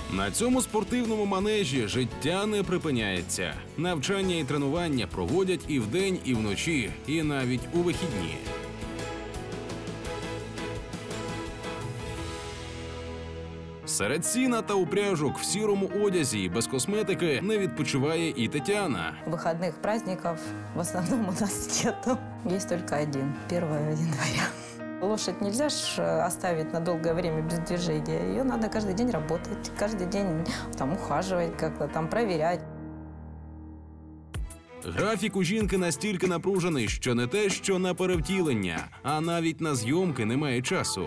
На цьому спортивному манежі життя не припиняється. Навчання і тренування проводять і вдень, і вночі, і навіть у вихідні. Серед сіна та упряжок в сірому одязі і без косметики не відпочиває і Тетяна. Выходных праздников в основном у нас нету. Есть только один, 1 января. Лошадь нельзя ж оставить на долгое время без движения. Ее надо каждый день работать, каждый день там ухаживать, как-то там проверять. Графік у жінки настільки напружений, що не те, що на перевтілення, а навіть на зйомки немає часу.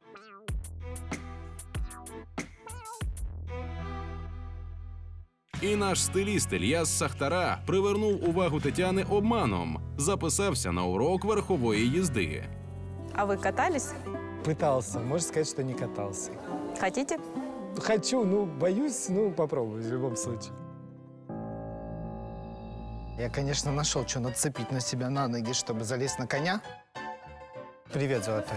І наш стиліст Ільяс Сахтара привернув увагу Тетяни обманом. Записався на урок верхової їзди. А вы катались? Пытался. Можно сказать, что не катался. Хотите? Хочу, ну, боюсь, ну, попробую в любом случае. Я, конечно, нашел, что нацепить на себя на ноги, чтобы залезть на коня. Привет, Золотой.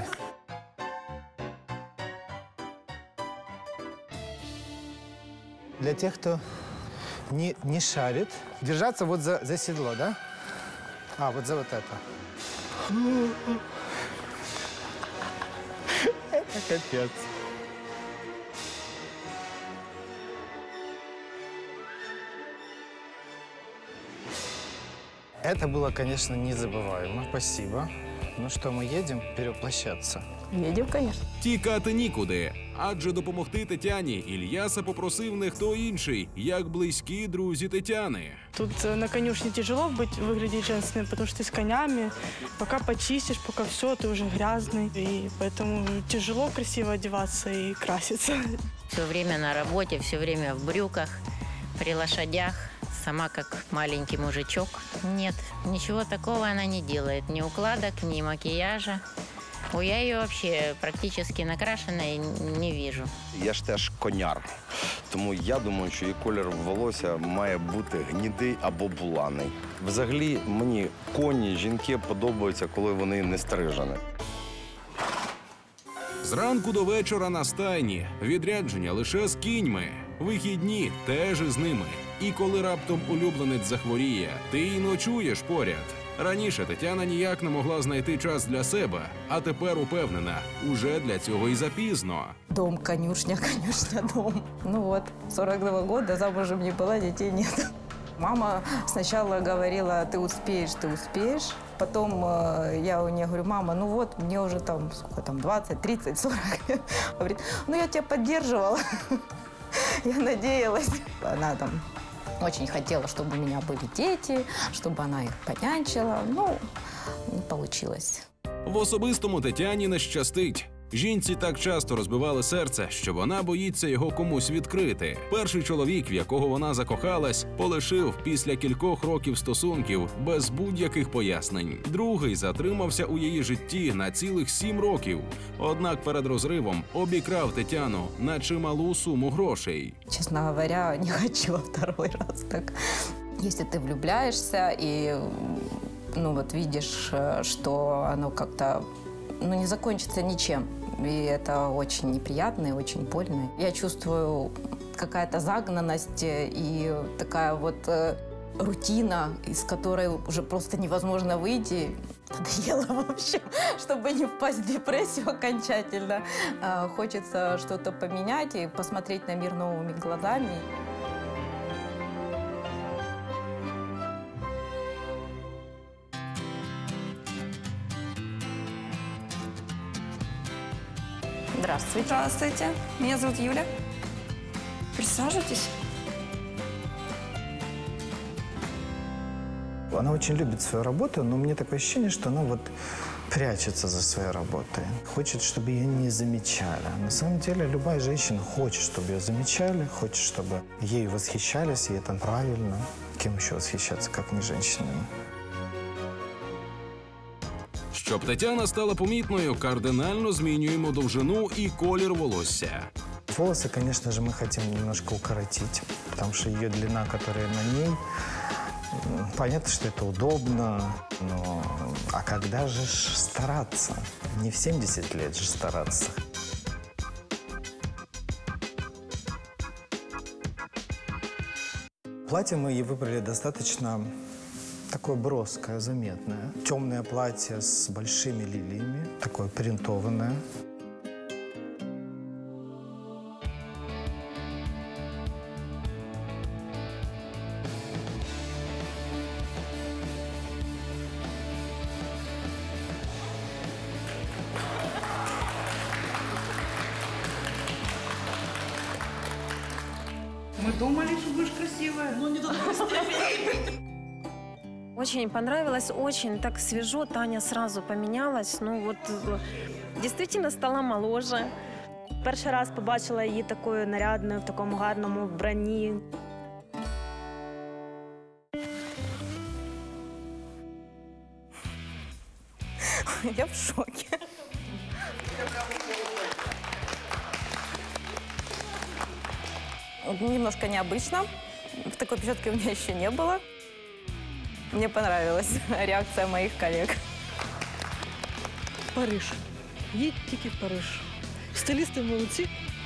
Для тех, кто не шарит, держаться вот за седло, да? А, вот за вот это. Это капец. Это было, конечно, незабываемо. Спасибо. Ну что, мы едем перевоплощаться? Едем, конечно. Тікати нікуди, адже допомогти Тетяні Ільяса попросив не хто інший, як близькі друзі Тетяни. Тут на конюшне тяжело выглядеть женственным, потому что ты с конями. Пока почистишь, пока все, ты уже грязный. И поэтому тяжело красиво одеваться и краситься. Все время на работе, все время в брюках, при лошадях. Сама как маленький мужичок. Нет, ничего такого она не делает. Ни укладок, ни макияжа. Я ее вообще практически накрашенной не вижу. Я ж теж коняр, тому я думаю, що її колір волосся має бути гнідий або буланий. Взагалі, мені коні, жінки подобаються, коли вони не стрижені. Зранку до вечора на стайні, відрядження лише з кіньми, вихідні теж із ними. І коли раптом улюбленець захворіє, ти й ночуєш поряд. Раніше Тетяна ніяк не могла знайти час для себе, а тепер упевнена, уже для цього і запізно. Дом, конюшня, конюшня, дом. Ну вот, 42 года, замужем не была, детей нет. Мама сначала говорила, ты успеешь. Потом я у нее говорю, мама, ну вот, мне уже там, сколько там, 20, 30, 40. Говорит, ну я тебя поддерживала. Я надеялась. Она там очень хотела, чтобы у меня были дети, чтобы она их понянчила. Ну, не получилось. В особистому Тетяні не щастить. Жінці так часто розбивали серце, що вона боїться його комусь відкрити. Перший чоловік, в якого вона закохалась, полишив після кількох років стосунків без будь-яких пояснень. Другий затримався у її житті на цілих 7 років. Однак перед розривом обікрав Тетяну на чималу суму грошей. Честно говоря, не хочу второй раз так. Если ты влюбляешься и, ну вот видишь, что оно как-то не закончится ничем. И это очень неприятно и очень больно. Я чувствую какая-то загнанность и такая вот рутина, из которой уже просто невозможно выйти. Надоело, в общем, чтобы не впасть в депрессию окончательно. Хочется что-то поменять и посмотреть на мир новыми глазами. Здравствуйте. Здравствуйте. Меня зовут Юля. Присаживайтесь. Она очень любит свою работу, но мне такое ощущение, что она вот прячется за своей работой. Хочет, чтобы ее не замечали. На самом деле, любая женщина хочет, чтобы ее замечали, хочет, чтобы ею восхищались, и это правильно. Кем еще восхищаться, как не женщинами? Щоб Тетяна стала помітною, кардинально змінюємо довжину і колір волосся. Волосы, конечно же, мы хотим немножко укоротить, потому что ее длина, которая на ней, понятно, что это удобно, но а когда же стараться? Не в 70 лет же стараться. Платье мы ей выбрали достаточно такое броское, заметное. Темное платье с большими лилиями, такое принтованное. Мы думали, что будешь красивая. Но не до такой степени. Очень понравилось, очень так свежо. Таня сразу поменялась. Ну вот действительно стала моложе. Перший раз побачила її такою нарядною, в такому гарному вбранні. Я в шоке. Немножко необычно. В такой прическе у меня еще не было. Мне понравилась реакция моих коллег. Париж. Їдь тільки в Париж. Стилісти молодці.